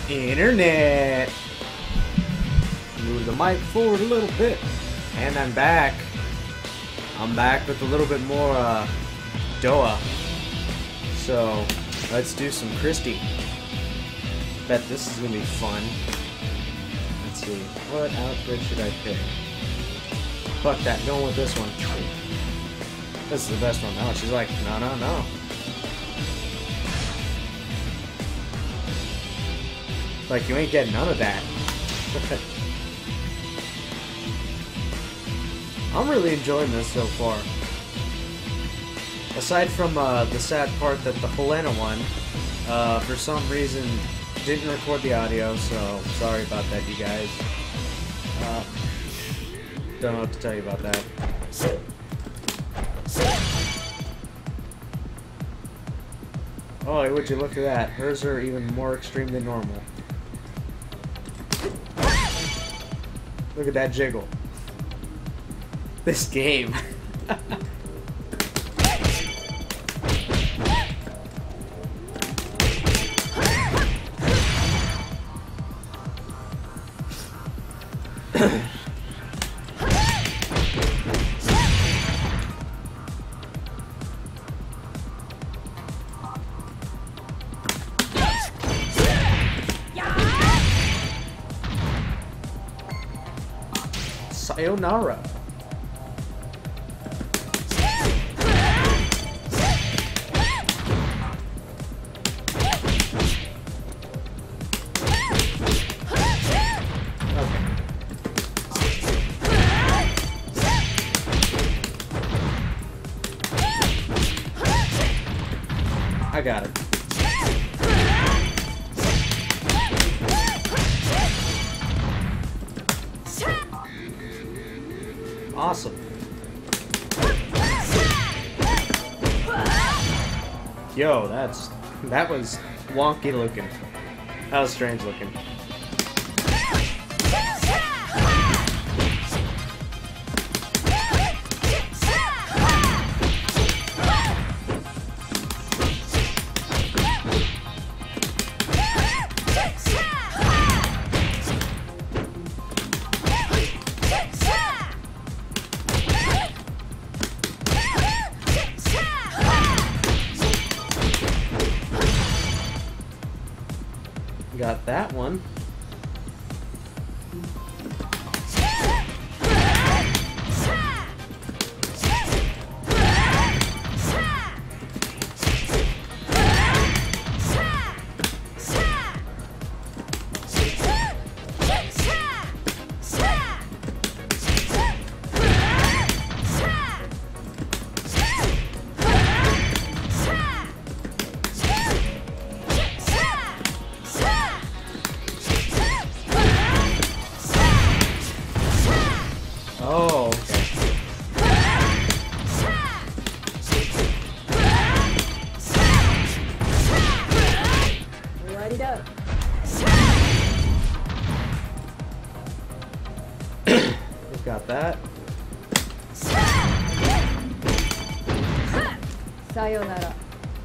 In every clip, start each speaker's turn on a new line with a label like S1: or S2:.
S1: Internet. Move the mic forward a little bit. And I'm back. I'm back with a little bit more Doa. So let's do some Christie. Bet this is gonna be fun. Let's see. What outfit should I pick? Fuck that, going with this one. This is the best one. Oh, she's like, no, no, no. Like, you ain't getting none of that. I'm really enjoying this so far. Aside from the sad part that the Helena one, for some reason, didn't record the audio, so sorry about that, you guys. Don't know what to tell you about that. Oh, would you look at that? Hers are even more extreme than normal. Look at that jiggle. This game. Sayonara. I got it. Awesome. Yo, that was wonky looking. That was strange looking. Got that one. Oh, okay.
S2: Light it up.
S1: We've got that.
S2: Sayonara.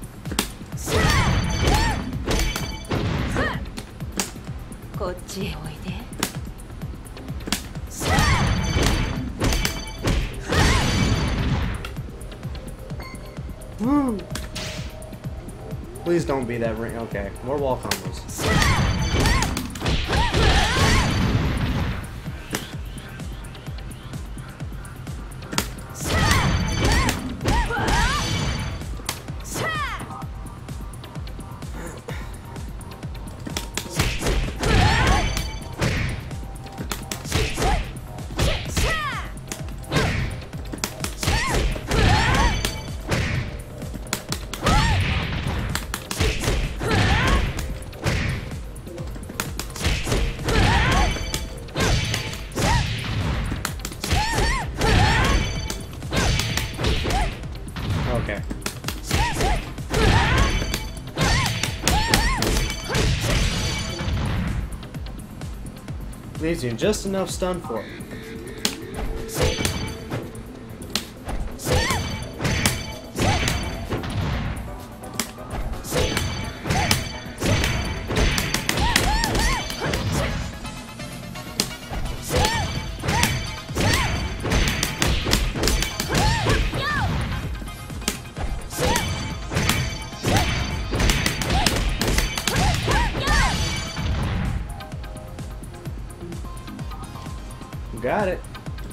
S1: Woo! Please don't be that ring. Okay, more wall combos. Okay. Leaves you just enough stun for it. got it.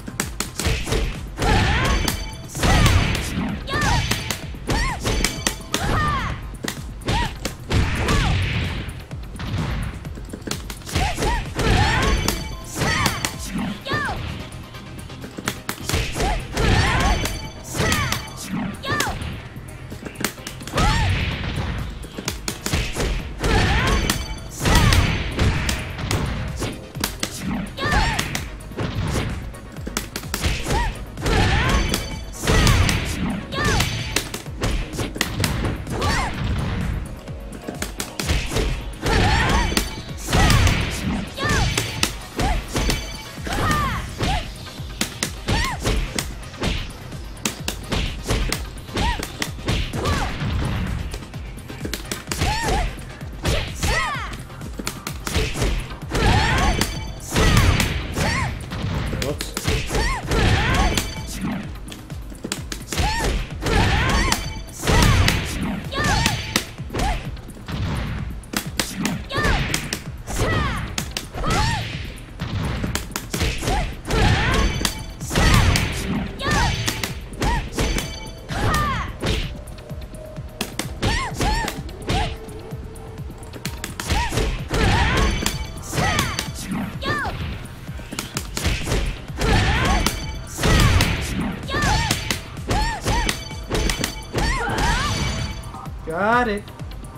S1: Got it.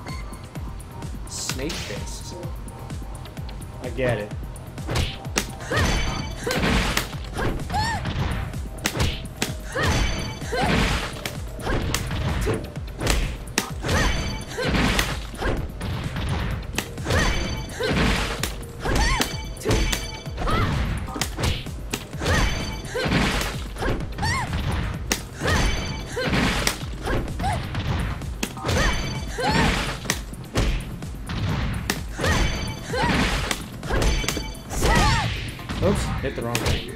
S1: Snake fist. I get it. Oops, hit the wrong thing.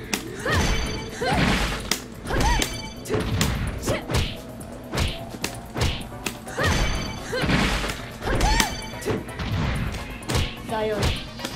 S2: Sayonara.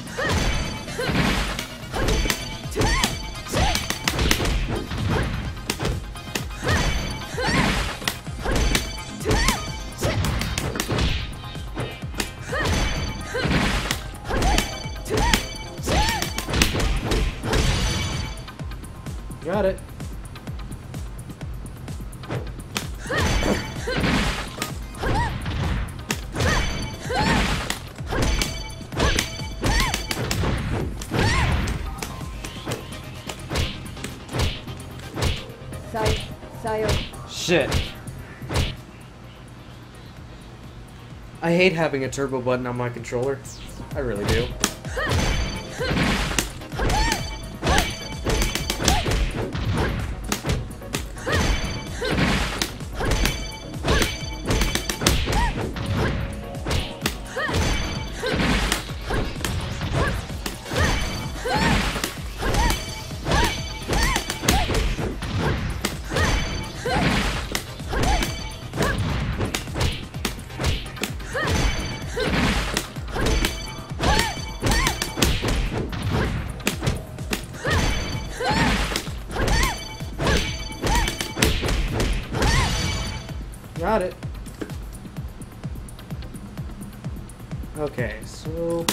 S1: Got it. Shit. I hate having a turbo button on my controller. I really do. Got it. Okay, so...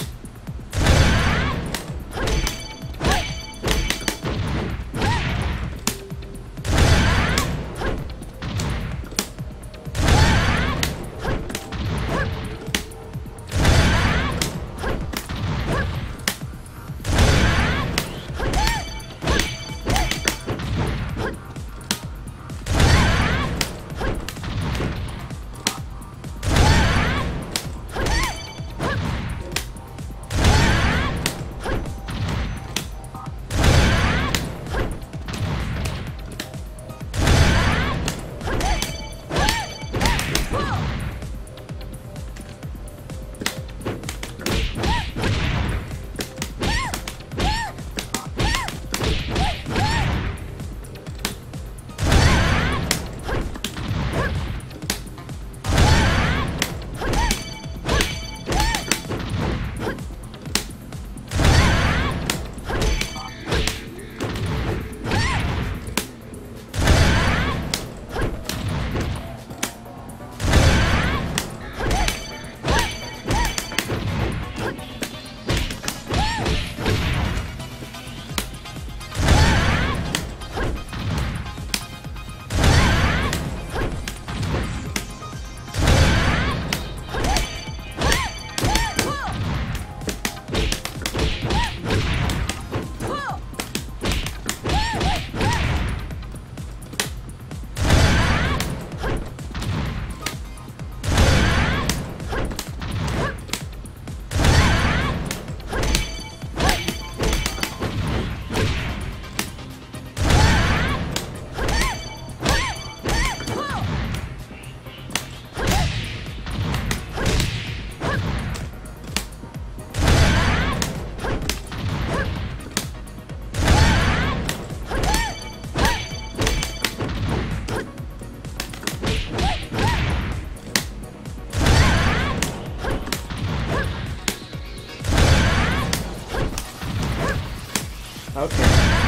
S1: Okay.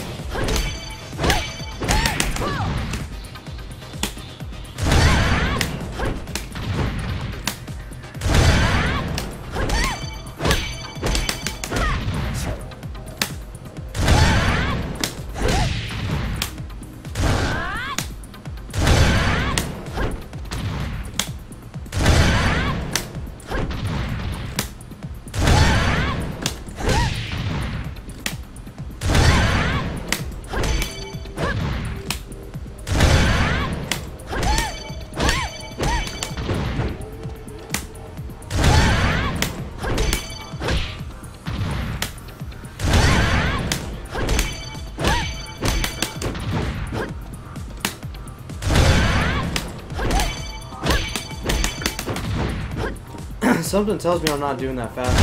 S1: Something tells me I'm not doing that fast.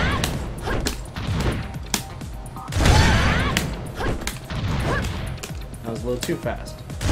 S1: That was a little too fast.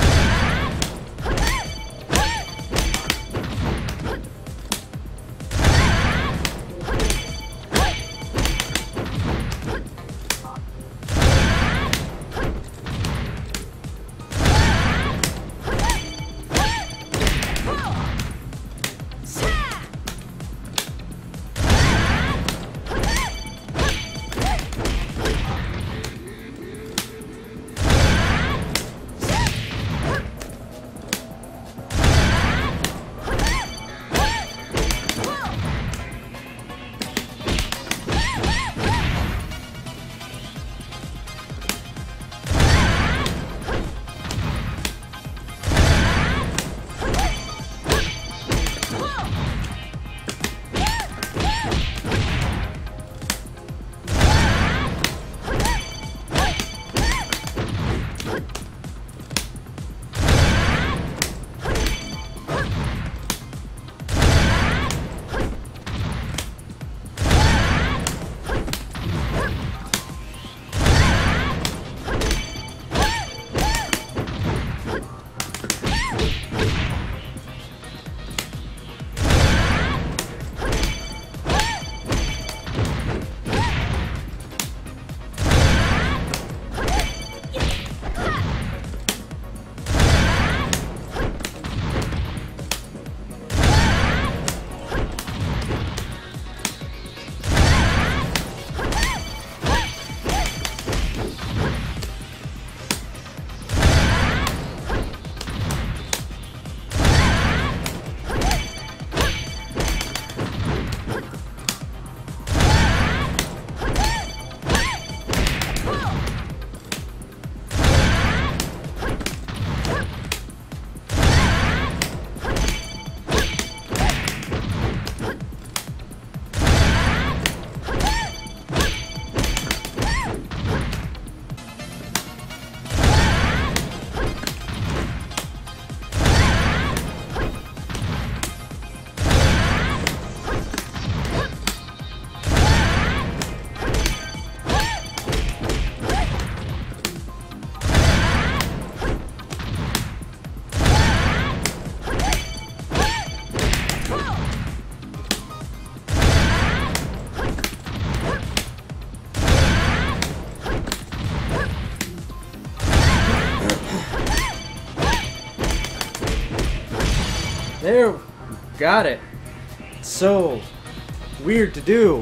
S1: There, got it. It's so weird to do.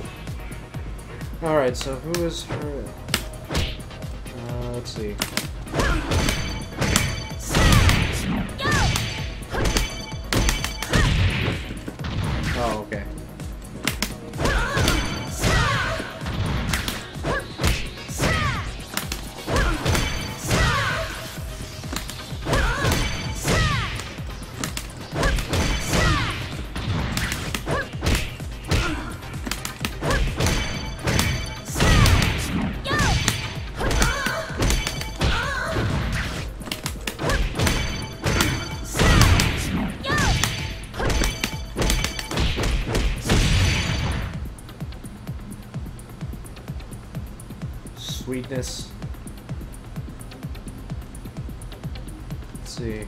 S1: Alright, so who is her? Let's see. Oh, okay. Sweetness. Let's see.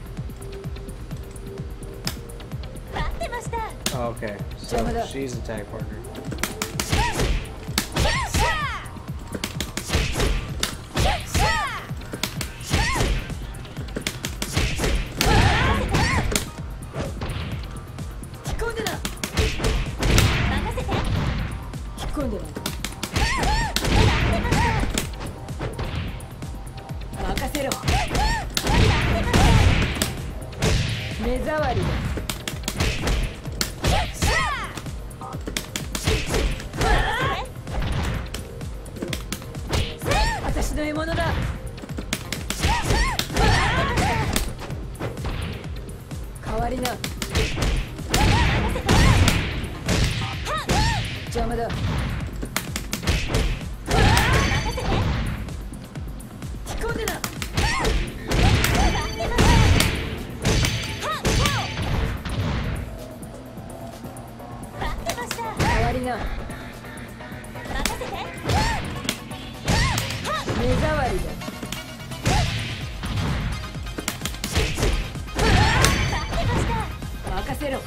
S1: Oh, okay, so she's the tag partner.
S2: 込んでない。任せろ。目障りだ。私の獲物だ。代わりな。邪魔だ。引っ込んでな。代わりな。目障りだ。任せろ。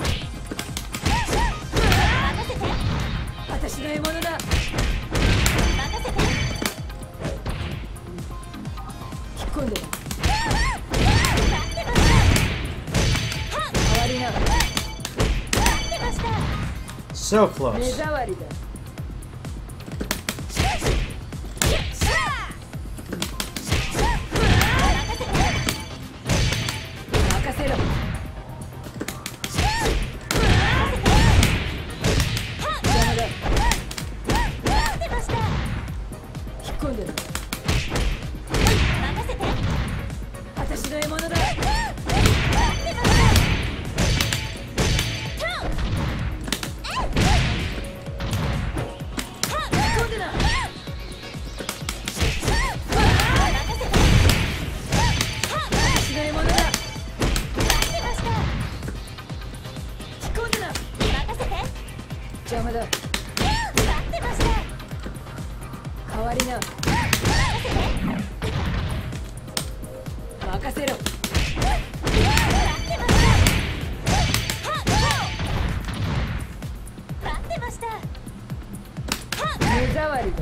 S2: 私の獲物だ。引っ込んでな。代わりな。
S1: So
S2: 目
S1: close.
S2: 障りだ。任せろ。邪魔だ。引っ込んでな。私の獲物だ。邪魔だ。代わりな。任せろ。目障りだ。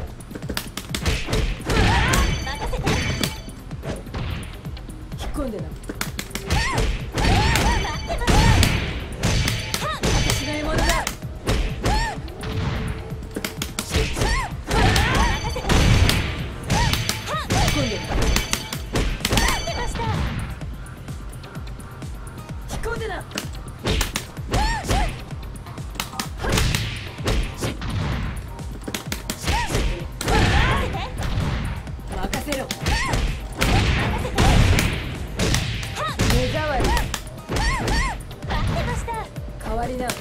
S2: 引っ込んでな。私の獲物だ。引っ込んでな。任せろ。目障り。代わりな。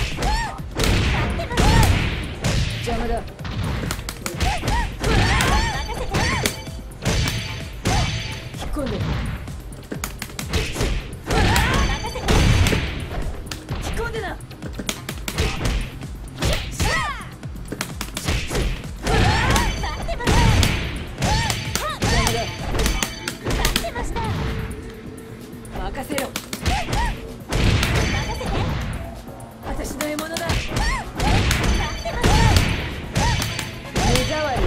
S2: 邪魔だ。引っ込んでな。引っ込んでな。任せろ。私の獲物だ。目障り。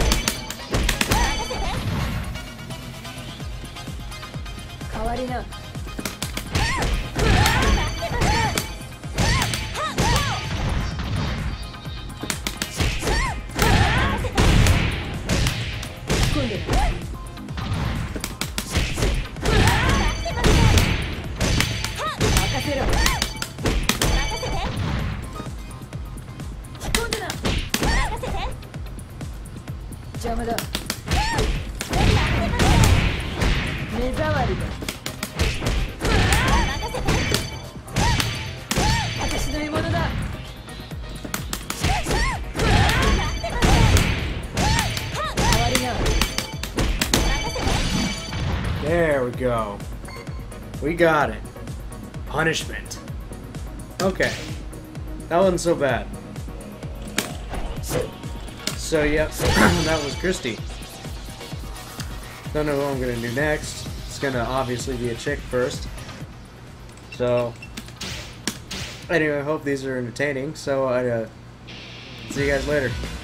S2: 代わりな。引っ込んでる。任せろ。引っ込んでな。邪魔だ。目障りだ。私の獲物だ。代わりな。
S1: There we go. We got it. Punishment. Okay. That wasn't so bad. So, yep, that was Christy. Don't know who I'm gonna do next. It's gonna obviously be a chick first. So, anyway, I hope these are entertaining. So, see you guys later.